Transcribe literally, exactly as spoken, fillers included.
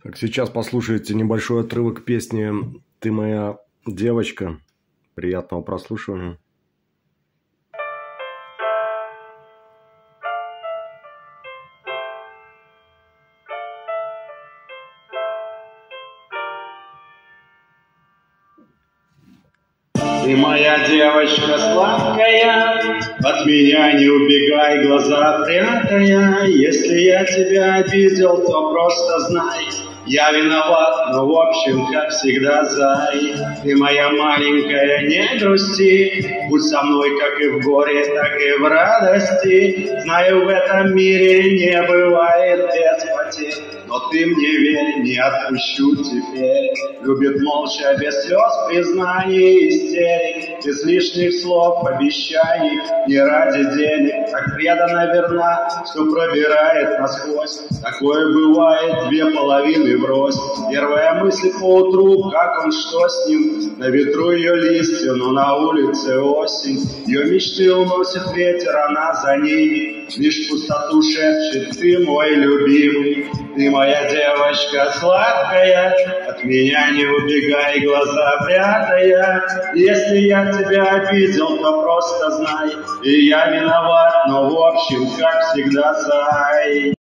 Так, сейчас послушайте небольшой отрывок песни «Ты моя девочка». Приятного прослушивания. Ты моя девочка сладкая, от меня не убегай, глаза прятая. Если я тебя обидел, то просто знай, я виноват, но в общем, как всегда, зай. Ты моя маленькая, не грусти, будь со мной как и в горе, так и в радости. Знаю, в этом мире не бывает без потерь, но ты мне верь, не отпущу теперь. Любит молча, без слез, признаний, истерик, без лишних слов, обещаний, не ради денег. Так преданно верна, что пробирает насквозь. Такое бывает, две половины врозь. Первая мысль поутру, как он, что с ним. На ветру ее листья, но на улице осень. Ее мечты уносит ветер, она за ними. Лишь пустоту шепчет: ты мой любимый. Ты моя девочка сладкая, от меня не убегай, глаза прятая. Если я тебя обидел, то просто знай, и я виноват, но в общем, как всегда, зай.